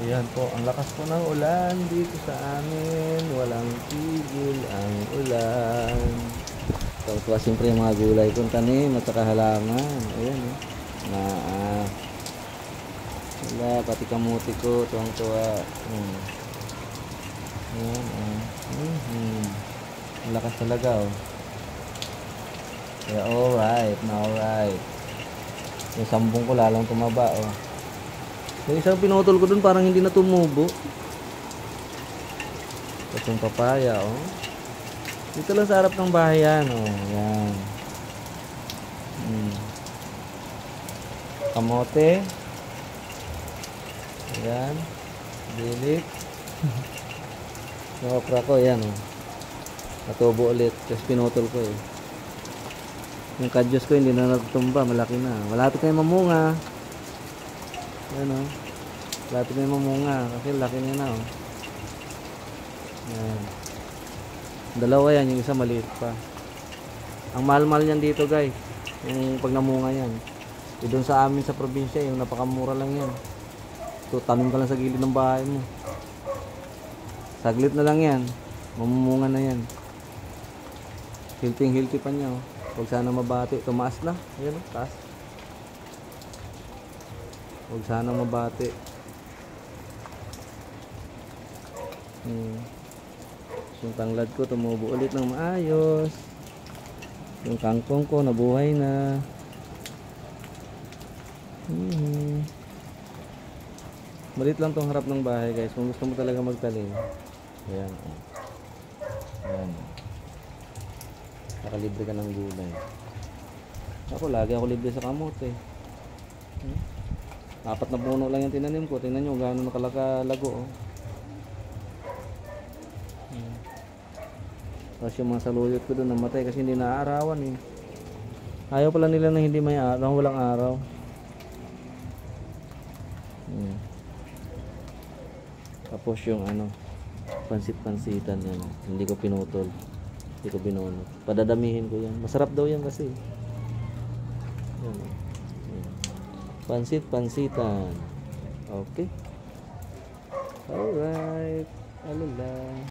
Ayan po, ang lakas po ng ulan dito sa amin. Walang tigil ang ulan. Tuwa siyempre yung mga gulay kong tanim at saka halaman. Ayan eh. Na, wala, pati kamuti ko, tuwang-tuwa. Ayan, Ang lakas talaga oh. Kaya alright, na alright. Yung sambong ko lalong tumaba oh. Yung isang pinutol ko dun parang hindi na tumubo. Tapos yung papaya oh. Dito lang sa harap ng bahay yan oh. Yan. Kamote. Ayan. Dilik. Yung okra ko yan oh. Natubo ulit. Tapos pinutol ko eh. Yung kadyos ko hindi na nagtumba. Malaki na. Malapit na yung mamunga. Ayan o. Malapit na yung mamunga. Kasi laki niya na o. Ayan. Dalawa yan. Yung isa maliit pa. Ang mahal-mahal yan dito guys. Yung pag namunga yan. Doon sa amin sa probinsya. Yung napakamura lang yan. So tanim ka lang sa gilid ng bahay mo. Saglit na lang yan. Mamumunga na yan. Hilting-hilti pa niya o. Huwag sana mabati. Tumaas na. Ayan o. Taas. Huwag sana mabati. Yung tanglad ko tumubo ulit ng maayos. Yung kangkong ko nabuhay na. Malit lang tong harap ng bahay guys. Kung gusto mo talaga magtanim. Ayan. Ayan. Nakalibre ka ng gulay. Ako lagi ako libre sa kamote. 4 na puno lang yung tinanim ko. Tingnan nyo gaano nakalagalago oh. Tapos yung mga saluyot ko doon namatay kasi hindi naaarawan eh. Ayaw pala nila na hindi may araw, walang araw. Tapos yung pansit-pansitan yan. Hindi ko pinutol. Hindi ko binunot. Padadamihin ko yan. Masarap daw yan kasi. Yan. Pansit-pansitan. Okay. Alright. Alala.